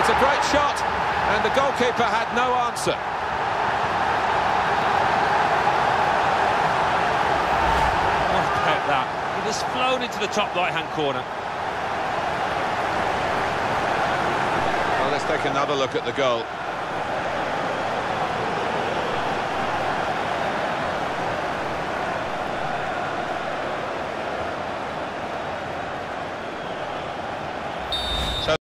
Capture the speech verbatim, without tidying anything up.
It's a great shot, and the goalkeeper had no answer. Oh, look at that. It has flown into the top right-hand corner. Well, let's take another look at the goal.